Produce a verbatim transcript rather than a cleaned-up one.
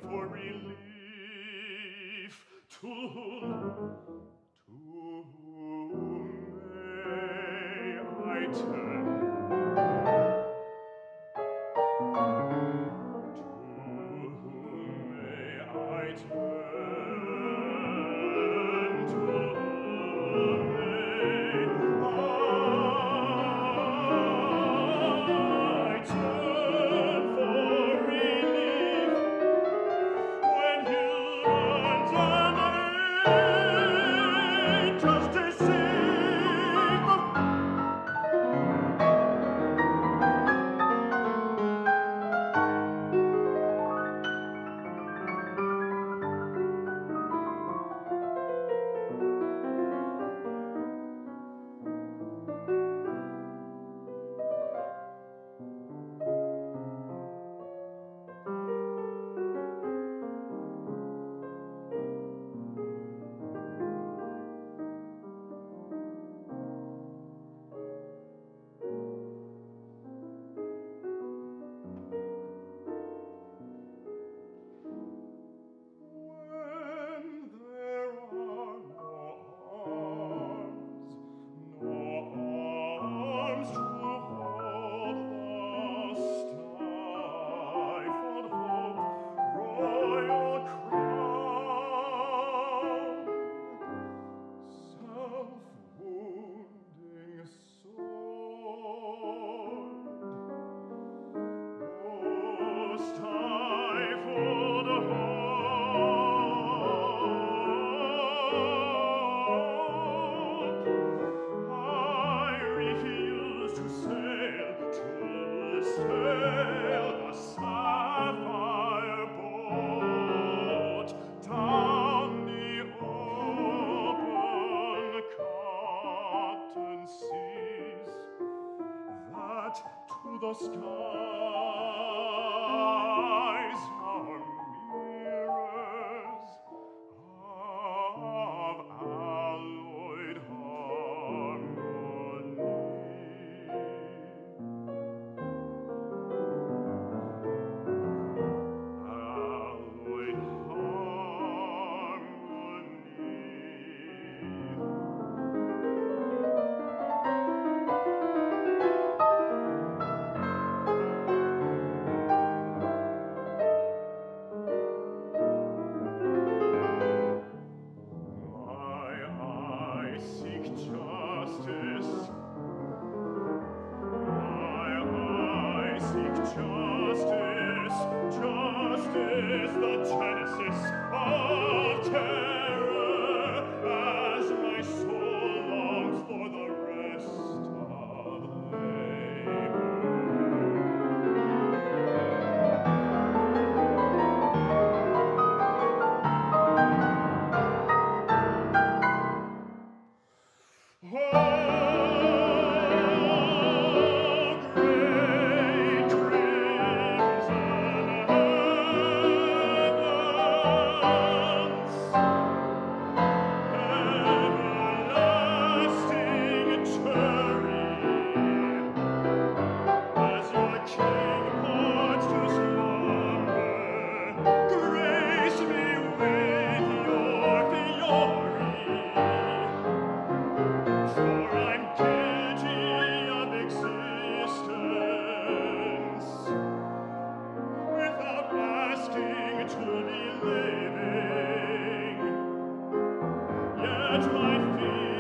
for relief. To whom, to whom may I turn? To whom may I turn? To whom may I turn for relief when humans and angels deceive? When there are no arms, no arms to hold the stifled hope, royal crown, self-wounding sword, oh, stifled hope, I refuse to sail, to sail the sapphire boat down the open cotton seas that to the skies are mirrors of alloyed harmony. Alloyed My eye seek justice. My eye seek justice. Justice, the genesis of terror, as my soul longs for the rest of labor. Oh, great crimson heavens, everlasting jury, as your king parts to slumber, grace me with your fury. For I'm guilty of existence, without asking to be living, yet my fear